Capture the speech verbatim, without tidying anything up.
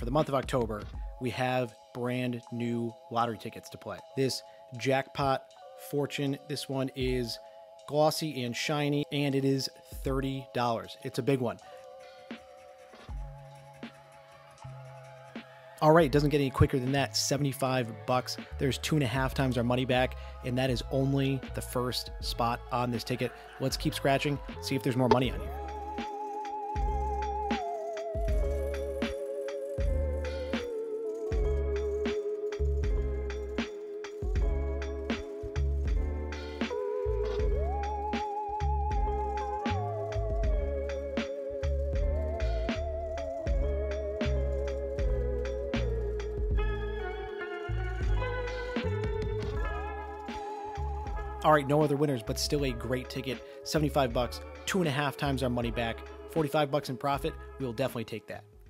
for the month of October, we have brand new lottery tickets to play. This Jackpot Fortune, this one is glossy and shiny, and it is thirty dollars. It's a big one. All right, it doesn't get any quicker than that. seventy-five bucks. There's two and a half times our money back, and that is only the first spot on this ticket. Let's keep scratching, see if there's more money on here. All right, no other winners, but still a great ticket. seventy-five bucks, two and a half times our money back, forty-five bucks in profit. We will definitely take that.